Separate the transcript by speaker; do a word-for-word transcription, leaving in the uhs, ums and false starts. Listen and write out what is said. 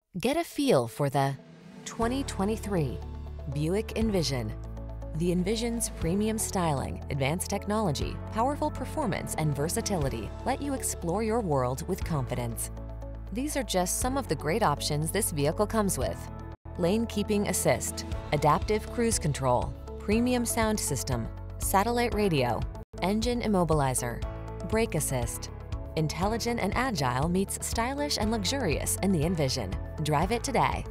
Speaker 1: Get a feel for the twenty twenty-three Buick Envision. The Envision's premium styling, advanced technology, powerful performance, and versatility let you explore your world with confidence. These are just some of the great options this vehicle comes with: lane keeping assist, adaptive cruise control, premium sound system, satellite radio, engine immobilizer, brake assist. Intelligent and agile meets stylish and luxurious in the Envision. Drive it today.